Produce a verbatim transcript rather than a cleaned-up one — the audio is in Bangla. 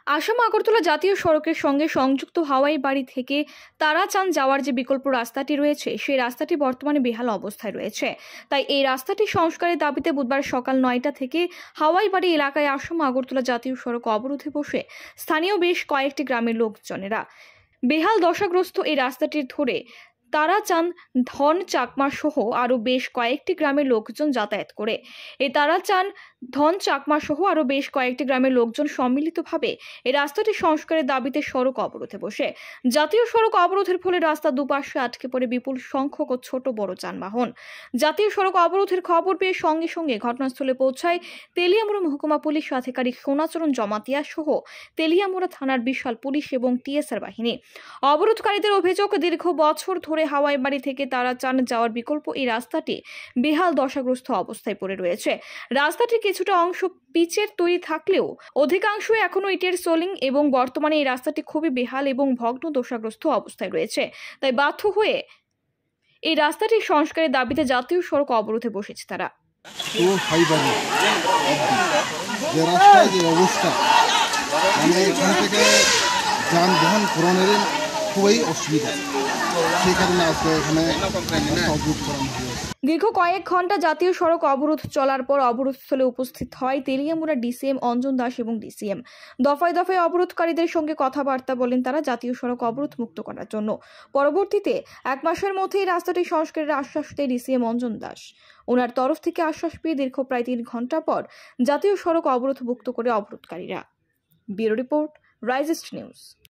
আসাম আগরতলা জাতীয় সড়কের সঙ্গে সংযুক্ত হাওয়াই বাড়ি থেকে তারাচাঁদ যাওয়ার যে বিকল্প রাস্তাটি রয়েছে সেই রাস্তাটি বর্তমানে বেহাল অবস্থায় রয়েছে। তাই এই রাস্তাটি সংস্কারের দাবিতে বুধবার সকাল নয়টা থেকে হাওয়াই বাড়ি এলাকায় আসাম আগরতলা জাতীয় সড়ক অবরোধে বসে স্থানীয় বেশ কয়েকটি গ্রামের লোকজনেরা। বেহাল দশাগ্রস্ত এই রাস্তাটির ধরে তারাচাঁদ, ধন চাকমা সহ আরো বেশ কয়েকটি গ্রামের লোকজন যাতায়াত করে। এই তারাচাঁদ, ধন চাকমা সহ আরো বেশ কয়েকটি গ্রামের লোকজন সম্মিলিতভাবে এই রাস্তাটি সংস্কারের দাবিতে সড়ক অবরোধে বসে। জাতীয় সড়ক অবরোধের ফলে রাস্তা দুপাশে আটকে পড়ে বিপুল সংখ্যক ও ছোট বড় যানবাহন। জাতীয় সড়ক অবরোধের খবর পেয়ে সঙ্গে সঙ্গে ঘটনাস্থলে পৌঁছায় তেলিয়ামুড়া মহকুমা পুলিশ আধিকারিক সোনাচরণ জমাতিয়া সহ তেলিয়ামুড়া থানার বিশাল পুলিশ এবং টিএসআর বাহিনী। অবরোধকারীদের অভিযোগ, দীর্ঘ বছর ধরে হাওয়াই বাড়ি থেকে তারাচাঁদ যাওয়ার বিকল্প এই রাস্তাটি বেহাল দশাগ্রস্ত অবস্থায় পড়ে রয়েছে। রাস্তাটির কিছুটা অংশ পিচের তৈরি থাকলেও অধিকাংশ এখনো ইটের সোলিং এবং বর্তমানে এই রাস্তাটি খুবই বেহাল এবং ভগ্ন দশাগ্রস্ত অবস্থায় রয়েছে। তাই বাধ্য হয়ে এই রাস্তাটি সংস্কারের দাবিতে জাতীয় সড়ক অবরোধে বসেছে তারা। তো হাইবাড়ি যে রাস্তায় যে অবস্থা, মানে এখান থেকে যানবাহন পূরণের খুবই অসুবিধা, সেই কারণে আজকে এখানে অবরোধ করা হয়েছে। দীর্ঘ কয়েক ঘন্টা জাতীয় সড়ক অবরোধ চলার পর অবরোধস্থলে উপস্থিত হয় তেলিয়ামুড়া ডিসিএম অঞ্জন দাস এবং ডিসিএম। দফায় দফায় অবরোধকারীদের সঙ্গে কথাবার্তা বলেন তারা জাতীয় সড়ক অবরোধ মুক্ত করার জন্য। পরবর্তীতে এক মাসের মধ্যেই রাস্তাটি সংস্কারের আশ্বাস দেয় ডিসিএম অঞ্জন দাস। ওনার তরফ থেকে আশ্বাস পেয়ে দীর্ঘ প্রায় তিন ঘন্টা পর জাতীয় সড়ক অবরোধ মুক্ত করে অবরোধকারীরা। ব্যুরো রিপোর্ট, রাইজিস্ট নিউজ।